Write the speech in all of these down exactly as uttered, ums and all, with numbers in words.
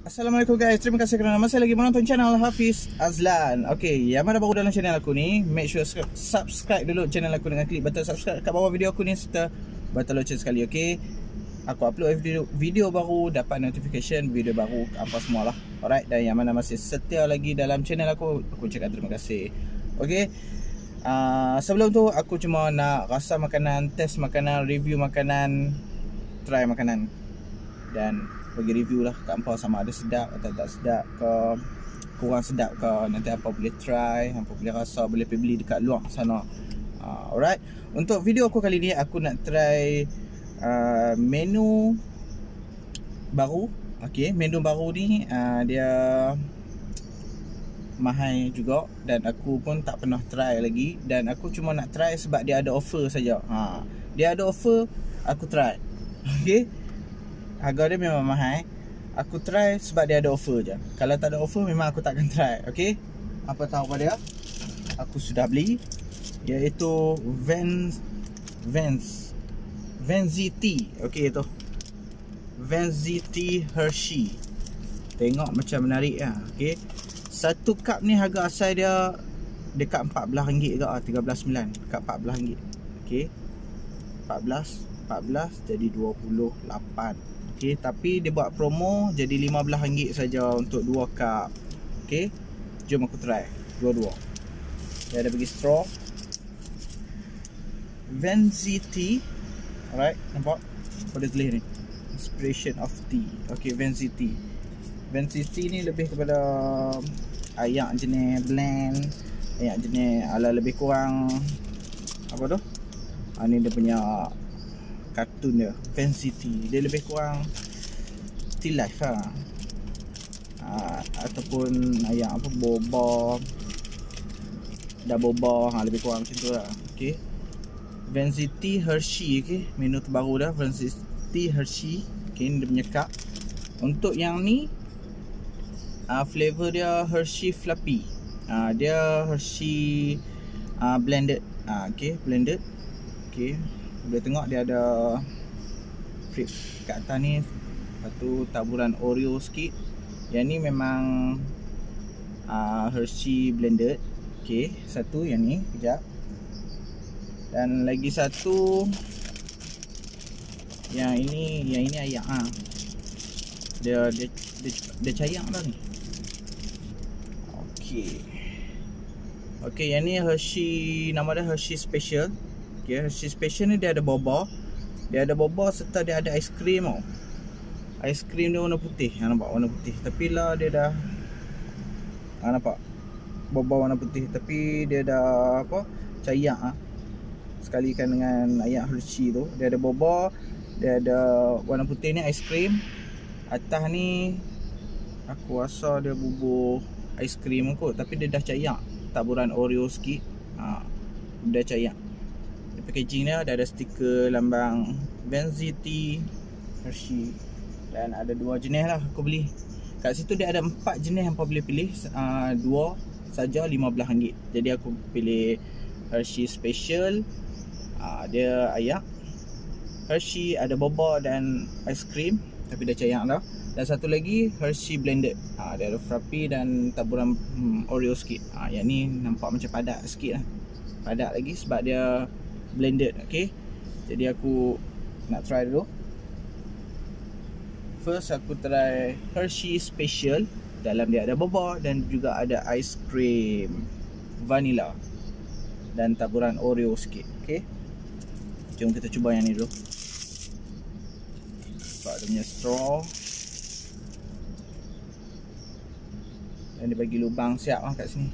Assalamualaikum guys, terima kasih kerana masih lagi menonton channel Hafiz Azlan. Okay, yang mana baru dalam channel aku ni, make sure subscribe dulu channel aku dengan klik button subscribe kat bawah video aku ni serta button lonceng sekali, okay? Aku upload video, video baru, dapat notification video baru apa semualah. Alright, dan yang mana masih setia lagi dalam channel aku, aku cakap terima kasih. Okay, uh, sebelum tu aku cuma nak rasa makanan, test makanan, review makanan, try makanan dan bagi review lah kat hampa sama ada sedap atau tak sedap ke, kurang sedap ke, nanti hampa boleh try, hampa boleh rasa, boleh pergi beli dekat luar sana. uh, Alright, untuk video aku kali ni aku nak try uh, menu baru. Okay, menu baru ni uh, dia mahal juga dan aku pun tak pernah try lagi, dan aku cuma nak try sebab dia ada offer saja. ha, Dia ada offer, aku try. Okay, harga dia memang mahal. Aku try sebab dia ada offer je. Kalau tak ada offer memang aku takkan try. Okay, apa tahu apa dia? Aku sudah beli, iaitu Vans Vans Vanziti. Okay, itu Vanziti Hershey. Tengok macam menarik lah. Okay, satu cup ni harga asal dia dekat empat belas ringgit ke, tiga belas sembilan, dekat empat belas ringgit. Okay, empat belas empat belas jadi dua puluh lapan. Okay, tapi dia buat promo jadi lima belas ringgit saja untuk dua cup. Okay, jom aku try dua-dua. Dia ada bagi straw Vanziti. Alright, nampak pada tulis ni inspiration of tea. Okay, Vanziti Vanziti ni lebih kepada ayak jenis blend, ayak jenis ala lebih kurang apa tu, ha, ni dia punya kartun dia, Vanziti. Dia lebih kurang tea life lah, ha, ataupun ayam apa, boba, dah boba, ha, lebih kurang macam tu lah. Okay, Vanziti Hershey. Okay, menu terbaru dah, Vanziti Hershey. Okay, ni dia punya cup. Untuk yang ni uh, flavor dia Hershey Fluffy. uh, Dia Hershey uh, blended. uh, Okay, blended. Okay, boleh tengok dia ada flip kat atas ni. Lepas tu taburan Oreo sikit. Yang ni memang uh, Hershey blended. Okay, satu yang ni, kejap. Dan lagi satu yang ini, yang ini ayak ha. Dia dia dia, dia cayak dah ni. Okay. Okay, yang ni Hershey, nama dia Hershey Special. Okay, Hershey Special ni dia ada boba. Dia ada boba serta dia ada aiskrim tau. Aiskrim dia warna putih. Ha, nampak warna putih. Tapi lah dia dah, ha, nampak boba warna putih. Tapi dia dah apa, cayak ha. Sekalikan dengan ayak Hershey tu. Dia ada boba, dia ada warna putih ni aiskrim. Atas ni aku rasa dia bubur aiskrim kot, tapi dia dah cayak. Taburan Oreo sikit. Ha, dia cayak. Packaging dia ada stiker lambang Vanziti Hershey. Dan ada dua jenis lah aku beli. Kat situ dia ada empat jenis yang kau boleh pilih. uh, Dua saja lima belas ringgit. Jadi aku pilih Hershey Special. uh, Dia ayak Hershey, ada boba dan aiskrim, tapi dia cayak dah. Dan satu lagi Hershey Blended. uh, Dia ada Frappy dan taburan hmm, Oreo sikit. uh, Yang ni nampak macam padat sikit lah. Padat lagi sebab dia blended. Okay, jadi aku nak try dulu. First aku try Hershey Special. Dalam dia ada boba dan juga ada ais krim vanilla dan taburan Oreo sikit. Okay, jom kita cuba yang ni dulu. Nampak dia punya straw, dan dia bagi lubang siap lah kat sini.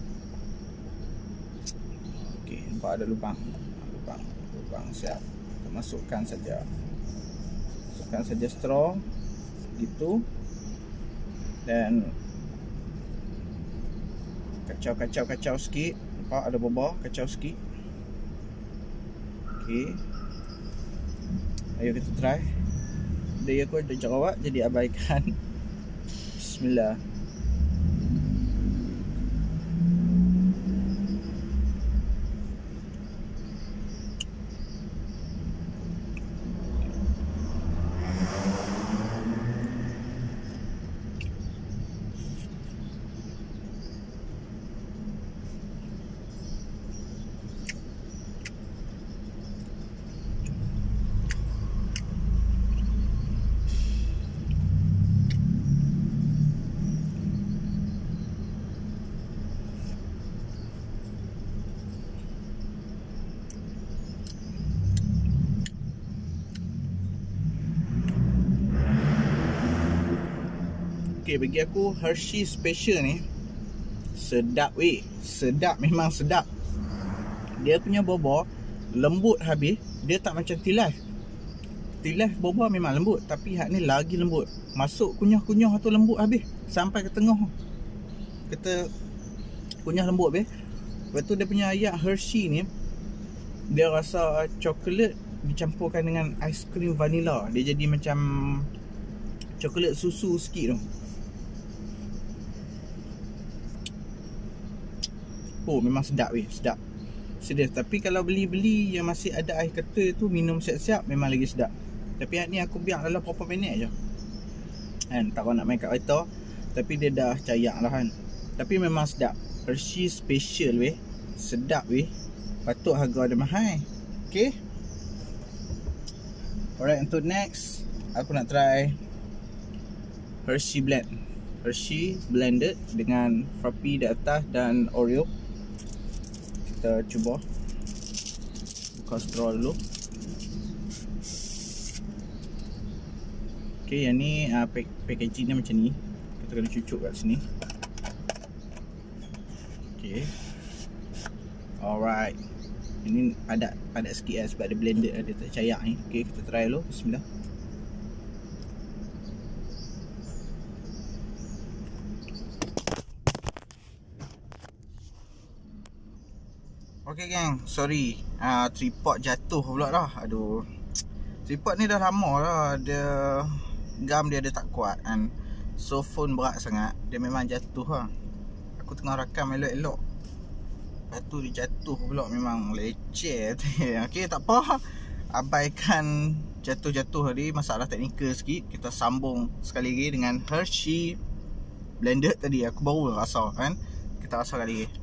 Okay, nampak ada lubang. Lubang, lubang siap. Kita masukkan saja. Masukkan saja straw gitu. Dan kacau-kacau-kacau sikit. Nampak ada boba, kacau sikit. Okay, ayo kita try. Dia aku ada jerawat, jadi abaikan. Bismillah. Okay, bagi aku Hershey Special ni sedap weh. Sedap, memang sedap. Dia punya boba lembut habis. Dia tak macam T-Life. T-Life boba memang lembut, tapi hak ni lagi lembut. Masuk kunyah-kunyah tu lembut habis, sampai ke tengah kita kunyah lembut habis. Lepas tu dia punya ayak Hershey ni, dia rasa coklat dicampurkan dengan aiskrim vanila. Dia jadi macam coklat susu sikit tu. Oh, memang sedap weh, sedap. Serius. Tapi kalau beli-beli yang masih ada air ketul tu, minum siap-siap, memang lagi sedap. Tapi hak ni aku biar dalam beberapa minit je kan, tak nak main kat kereta. Tapi dia dah cayak lah kan. Tapi memang sedap. Hershey Special weh. Sedap weh. Patut harga dia mahal. Okay. Alright, untuk next aku nak try Hershey Blend. Hershey blended dengan Frappy di atas dan Oreo. Kita cuba. Buka straw dulu. Okay, yang ni uh, pack, packaging dia macam ni. Kita kena cucuk kat sini. Okay. Alright. Ini padat, padat sikit lah sebab dia blended lah, dia tak cayak ni. Okay, kita try dulu. Bismillah. Okay gang, sorry uh, tripod jatuh pula dah. Aduh, tripod ni dah lama lah. Dia gam dia dia tak kuat kan. So phone berat sangat, dia memang jatuh lah. Aku tengah rakam elok-elok, lepas tu dia jatuh pula, memang leceh. Okay, tak apa, abaikan jatuh-jatuh tadi, masalah teknikal sikit. Kita sambung sekali lagi dengan Hershey blended tadi. Aku baru rasa kan. Kita rasa kali lagi.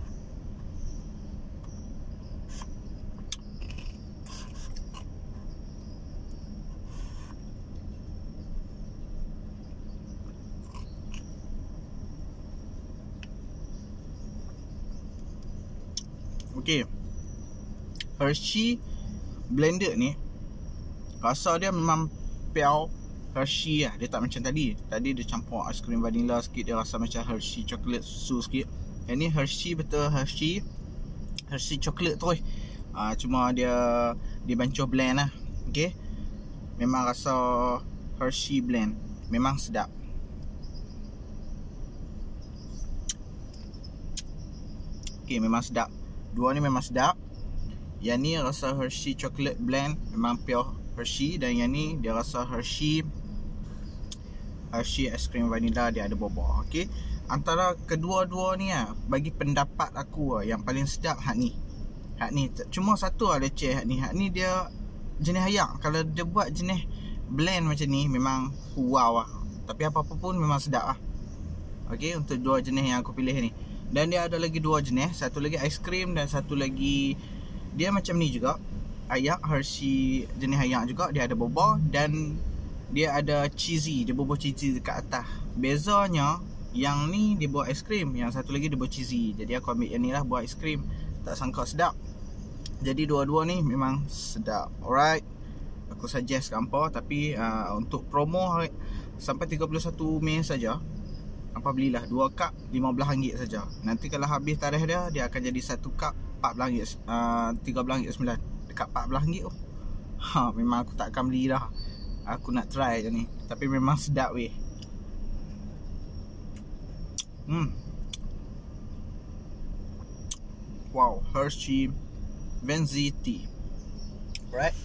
Okay, Hershey blended ni rasa dia memang pure Hershey lah. Dia tak macam tadi. Tadi dia campur aiskrim vanilla sikit, dia rasa macam Hershey coklat susu sikit. Yang ni Hershey betul Hershey Hershey coklat tu eh. uh, Cuma dia dibancuh blend lah. Okay, memang rasa Hershey blend, memang sedap. Okay, memang sedap. Dua ni memang sedap. Yang ni rasa Hershey chocolate blend, memang pure Hershey. Dan yang ni dia rasa Hershey Hershey es krim vanilla, dia ada boba. Okay, antara kedua-dua ni lah, bagi pendapat aku lah, yang paling sedap hak ni. Hak ni cuma satu lah leceh. Hak ni Hak ni dia jenis ayak. Kalau dia buat jenis blend macam ni, memang wow lah. Tapi apa-apa pun memang sedap lah. Okay, untuk dua jenis yang aku pilih ni. Dan dia ada lagi dua jenis. Satu lagi aiskrim dan satu lagi dia macam ni juga, ayak Hershey jenis ayak juga. Dia ada boba dan dia ada cheesy. Dia bubuh cheesy dekat atas. Bezanya yang ni dia buat aiskrim, yang satu lagi dia buat cheesy. Jadi aku ambil yang ni lah buat aiskrim. Tak sangka sedap. Jadi dua-dua ni memang sedap. Alright, aku suggest ke hampa. Tapi uh, untuk promo sampai tiga puluh satu Mei saja, apa belilah dua cup lima belas ringgit saja. Nanti kalau habis tarikh dia, dia akan jadi satu cup empat belas ringgit, uh, tiga belas ringgit sembilan. Dekat empat belas ringgit tu. Ha, memang aku tak akan beli dah. Aku nak try je ni. Tapi memang sedap weh. Hmm. Wow, Hershey Venzi Tea. Alright.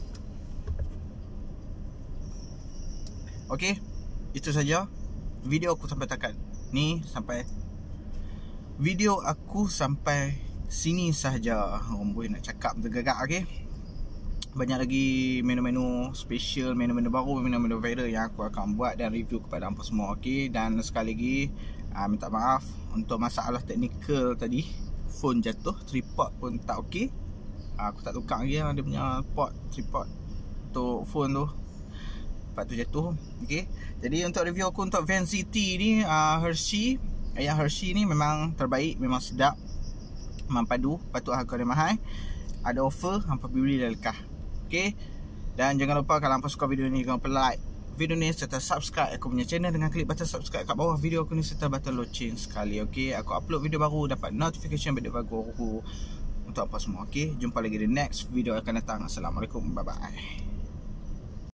Okay, itu saja video aku sampai takat ni. Sampai video aku sampai sini sahaja. Amboi, nak cakap tergagak. Okay, banyak lagi menu-menu special, menu-menu baru, menu-menu viral yang aku akan buat dan review kepada hampa semua. Okay, dan sekali lagi uh, minta maaf untuk masalah teknikal tadi. Phone jatuh, tripod pun tak okey. uh, Aku tak tukar lagi lah dia punya port tripod untuk phone tu. Lepas tu jatuh. Okay, jadi untuk review aku untuk Venzi Tea ni, uh, Hershey, ayak Hershey ni memang terbaik, memang sedap, memang padu, patut harga dia mahal. Ada offer, hampa beli dah lekah. Okay, dan jangan lupa kalau hampa suka video ni, jangan lupa like, video ni serta subscribe aku punya channel dengan klik button subscribe kat bawah video aku ni serta button loceng sekali. Okey, aku upload video baru dapat notification video baru untuk apa semua. Okey, jumpa lagi di next video akan datang. Assalamualaikum, bye bye.